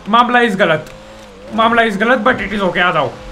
मामला इस गलत बट इट इज ओके, आ जाओ।